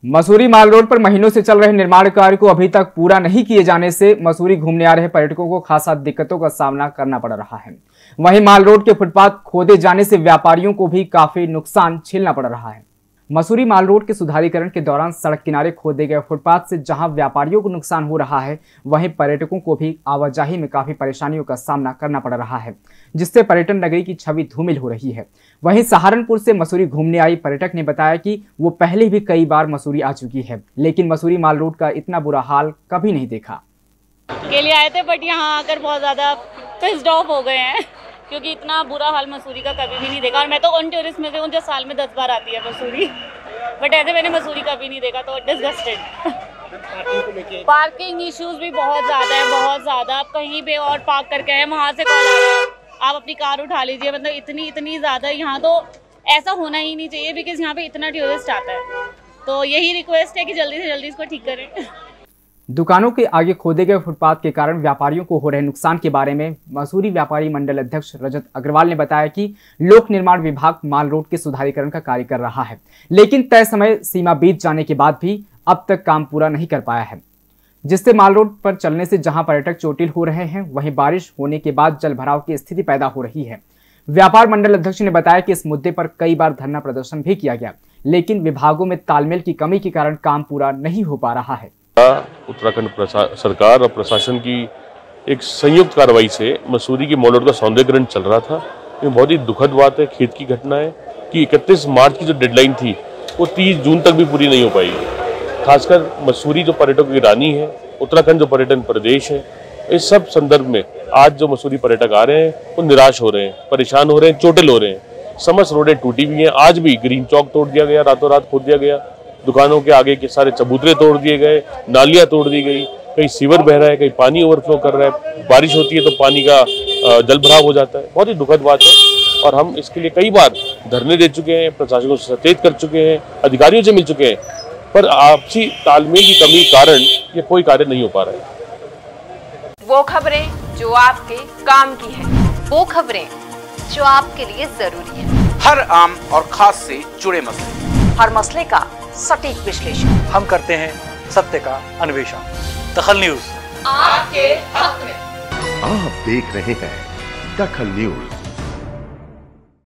मसूरी माल road पर महीनों से चल रहे निर्माण कार्य को अभी तक पूरा नहीं किए जाने से मसूरी घूमने आ रहे पर्यटकों को खासा दिक्कतों का सामना करना पड़ रहा है। वहीं माल रोड के फुटपाथ खोदे जाने से व्यापारियों को भी काफी नुकसान झेलना पड़ रहा है। मसूरी माल रोड के सुधारीकरण के दौरान सड़क किनारे खोदे गए फुटपाथ से जहां व्यापारियों को नुकसान हो रहा है, वहीं पर्यटकों को भी आवाजाही में काफी परेशानियों का सामना करना पड़ रहा है, जिससे पर्यटन नगरी की छवि धूमिल हो रही है। वहीं सहारनपुर से मसूरी घूमने आई पर्यटक ने बताया कि वो पहले भी कई बार मसूरी आ चुकी है, लेकिन मसूरी माल रोड का इतना बुरा हाल कभी नहीं देखा। के लिए आए थे, बट यहाँ आकर बहुत ज्यादा पिस्ड ऑफ हो गए हैं, क्योंकि इतना बुरा हाल मसूरी का कभी भी नहीं देखा। और मैं तो उन टूरिस्ट में से हूँ जो साल में 10 बार आती है मसूरी, बट ऐसे मैंने मसूरी कभी नहीं देखा, तो डिस्गस्टेड। पार्किंग इश्यूज भी बहुत ज़्यादा है, बहुत ज़्यादा। आप कहीं पे और पार्क करके आए, वहाँ से कॉल आ रहा है, आप अपनी कार उठा लीजिए। मतलब इतनी ज़्यादा यहाँ तो ऐसा होना ही नहीं चाहिए, बिकॉज यहाँ पे इतना टूरिस्ट आता है। तो यही रिक्वेस्ट है कि जल्दी से जल्दी इसको ठीक करें। दुकानों के आगे खोदे गए फुटपाथ के कारण व्यापारियों को हो रहे नुकसान के बारे में मसूरी व्यापारी मंडल अध्यक्ष रजत अग्रवाल ने बताया कि लोक निर्माण विभाग माल रोड के सुधारीकरण का कार्य कर रहा है, लेकिन तय समय सीमा बीत जाने के बाद भी अब तक काम पूरा नहीं कर पाया है, जिससे माल रोड पर चलने से जहां पर्यटक चोटिल हो रहे हैं, वहीं बारिश होने के बाद जल भराव की स्थिति पैदा हो रही है। व्यापार मंडल अध्यक्ष ने बताया कि इस मुद्दे पर कई बार धरना प्रदर्शन भी किया गया, लेकिन विभागों में तालमेल की कमी के कारण काम पूरा नहीं हो पा रहा है। उत्तराखंड सरकार और प्रशासन की एक संयुक्त कार्रवाई से मसूरी के मॉल रोड का सौंदर्यीकरण चल रहा था। ये बहुत ही दुखद बात है, खेत की घटना है कि 31 मार्च की जो डेडलाइन थी वो 30 जून तक भी पूरी नहीं हो पाई। खासकर मसूरी जो पर्यटकों की रानी है, उत्तराखंड जो पर्यटन प्रदेश है, इस सब संदर्भ में आज जो मसूरी पर्यटक आ रहे हैं वो निराश हो रहे हैं, परेशान हो रहे हैं, चोटिल हो रहे हैं। समस्त रोडें टूटी हुई हैं। आज भी ग्रीन चौक तोड़ दिया गया, रातों रात खोद दिया गया, दुकानों के आगे के सारे चबूतरे तोड़ दिए गए, नालियां तोड़ दी गई, कहीं सीवर बह रहा है, कहीं पानी ओवरफ्लो कर रहा है। बारिश होती है तो पानी का जल भराव हो जाता है। बहुत ही दुखद बात है और हम इसके लिए कई बार धरने दे चुके हैं, प्रशासन को सचेत कर चुके हैं, अधिकारियों से मिल चुके हैं, पर आपसी तालमेल की कमी के कारण ये कोई कार्य नहीं हो पा रहा है। वो खबरें जो आपके काम की है, वो खबरें जो आपके लिए जरूरी है, हर आम और खास से जुड़े मसले, हर मसले का सटीक विश्लेषण हम करते हैं, सत्य का अन्वेषण। दखल न्यूज आपके हक में। आप देख रहे हैं दखल न्यूज।